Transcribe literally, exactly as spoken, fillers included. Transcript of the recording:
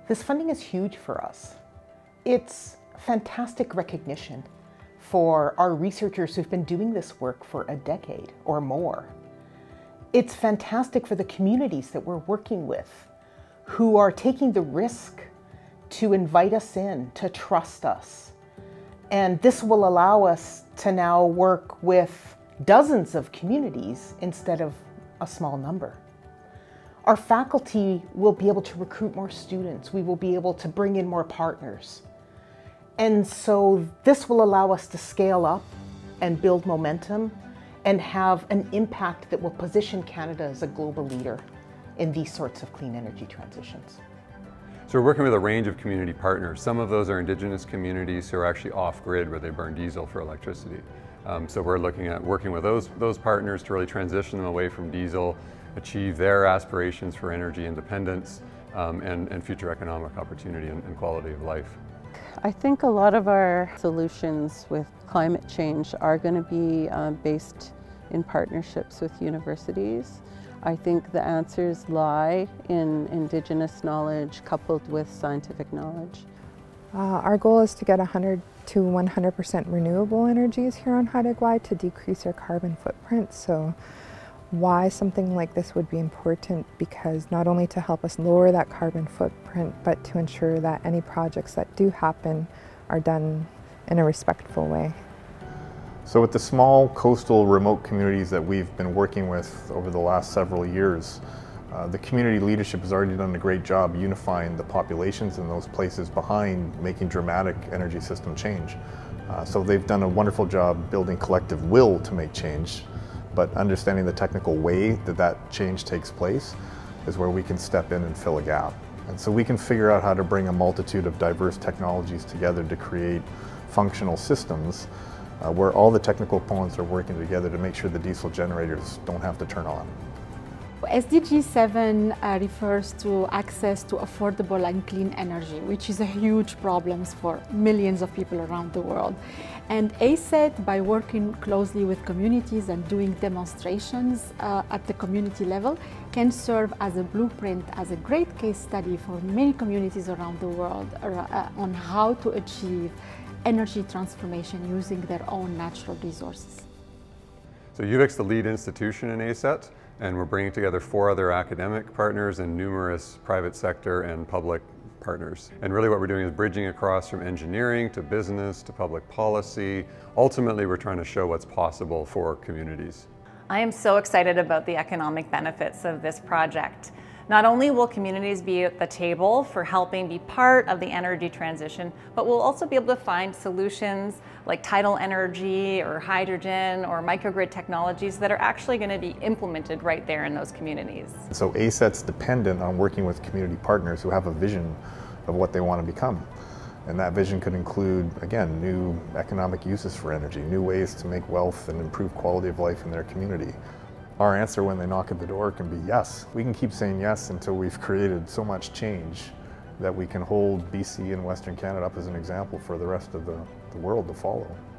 This funding is huge for us. It's fantastic recognition for our researchers who've been doing this work for a decade or more. It's fantastic for the communities that we're working with who are taking the risk to invite us in, to trust us. And this will allow us to now work with dozens of communities instead of a small number. Our faculty will be able to recruit more students. We will be able to bring in more partners. And so this will allow us to scale up and build momentum and have an impact that will position Canada as a global leader in these sorts of clean energy transitions. So we're working with a range of community partners. Some of those are Indigenous communities who are actually off-grid where they burn diesel for electricity. Um, so we're looking at working with those, those partners to really transition them away from diesel, achieve their aspirations for energy independence um, and, and future economic opportunity and, and quality of life. I think a lot of our solutions with climate change are going to be uh, based in partnerships with universities. I think the answers lie in Indigenous knowledge coupled with scientific knowledge. Uh, our goal is to get one hundred to one hundred percent renewable energies here on Haida-Gwaii to decrease our carbon footprint. So why something like this would be important, because not only to help us lower that carbon footprint, but to ensure that any projects that do happen are done in a respectful way. So with the small coastal remote communities that we've been working with over the last several years, uh, the community leadership has already done a great job unifying the populations in those places behind making dramatic energy system change. Uh, so they've done a wonderful job building collective will to make change, but understanding the technical way that that change takes place is where we can step in and fill a gap. And so we can figure out how to bring a multitude of diverse technologies together to create functional systems uh, where all the technical components are working together to make sure the diesel generators don't have to turn on. S D G seven uh, refers to access to affordable and clean energy, which is a huge problem for millions of people around the world. And ACET, by working closely with communities and doing demonstrations uh, at the community level, can serve as a blueprint, as a great case study for many communities around the world uh, on how to achieve energy transformation using their own natural resources. So UVic's the lead institution in ACET, and we're bringing together four other academic partners and numerous private sector and public partners. And really what we're doing is bridging across from engineering to business to public policy. Ultimately, we're trying to show what's possible for communities. I am so excited about the economic benefits of this project. Not only will communities be at the table for helping be part of the energy transition, but we'll also be able to find solutions like tidal energy or hydrogen or microgrid technologies that are actually going to be implemented right there in those communities. So ACET's dependent on working with community partners who have a vision of what they want to become. And that vision could include, again, new economic uses for energy, new ways to make wealth and improve quality of life in their community. Our answer when they knock at the door can be yes. We can keep saying yes until we've created so much change that we can hold B C and Western Canada up as an example for the rest of the, the world to follow.